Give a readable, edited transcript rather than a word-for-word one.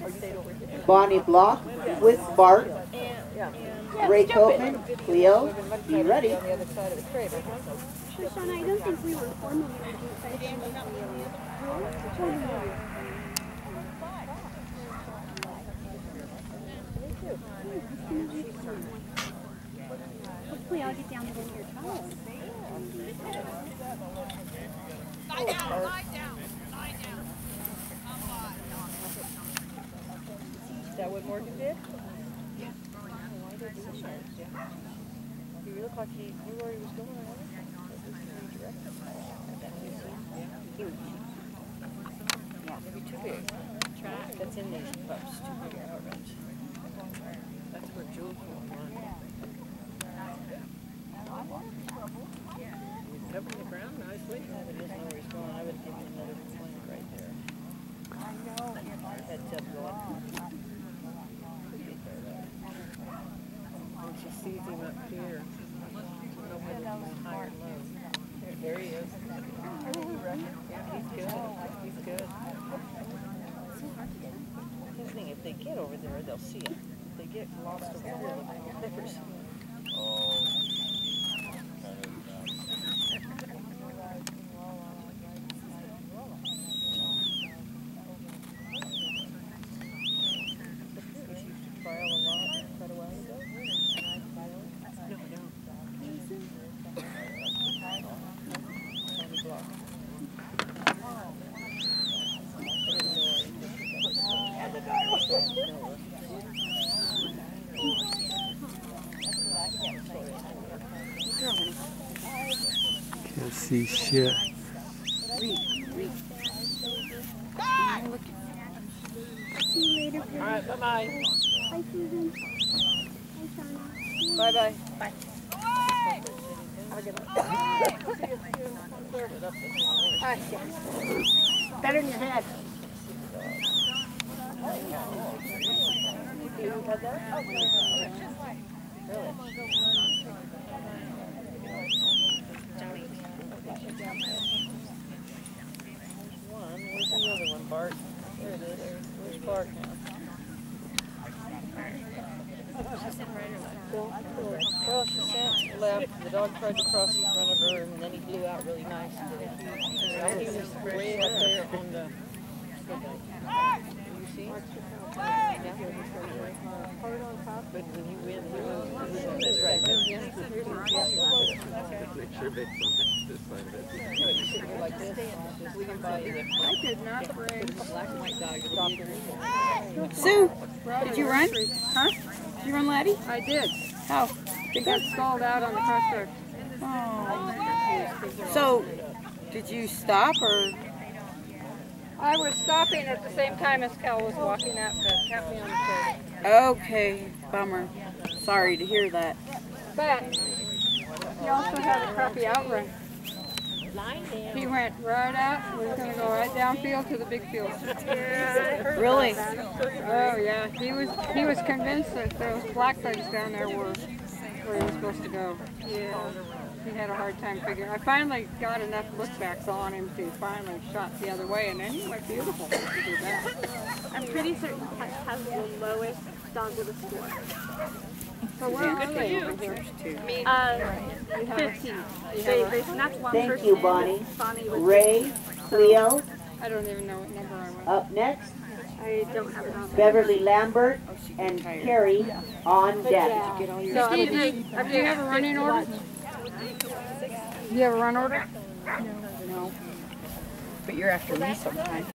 Bonnie Block with Bart. Ray Copeman, Cleo, be ready. Shoshana, I don't think we were formally hopefully I'll get down to one of your towels. Lie down, lie down, lie down. Is that what Morgan did? Yeah. He looked like he knew where he was going. Maybe too big. That's in these pups, too big outright. That's where Jules will run. He's covering the ground nicely. He doesn't know where he's going. I would give him another point right there. I know. Heads up going. When she sees him up here, she'll know whether he's high or low. There he is. Yeah, he's good. He's good. The thing, if they get over there, they'll see it. If they get lost over here, they'll never see it. Can't see shit. See you later. Alright, bye-bye. Bye, Susan. Bye, Shauna. Bye-bye. Bye. Better than your head. Where's the other one, Bart? There it is. Where's Bart now? Well, she sent left. The dog tried to cross in front of her, and then he blew out really nice. He was way up there on the... You see? Yeah. Hard on top, but when you win, that's right. Make sure they don't this side of it. You sit here like this, just lean by you. I did not bring a black and white dog. Sue, did you run? Huh? Did you run, Laddie? I did. How? They got stalled out on the crossroad. Oh. So, did you stop or? I was stopping at the same time as Cal was walking out to tap me on the shoulder. Okay, bummer. Sorry to hear that. But he also had a crappy outrun. He went right out, was going to go right downfield to the big field. Really? Oh yeah, he was convinced that those blacklegs down there were where he was supposed to go. Yeah, he had a hard time figuring. I finally got enough lookbacks on him to finally shot the other way, and then he went beautiful to do that. I'm pretty certain Cat has the lowest dog with a score. So where are they? 15. They snapped one Thank person you, in. Bonnie. Bonnie was Ray, Cleo, I don't even know what number I was. up next. I don't have it on there. Beverly Lambert and Carrie on deck. So, do you have a running order? Do you have a run order? No. But you're after me sometimes.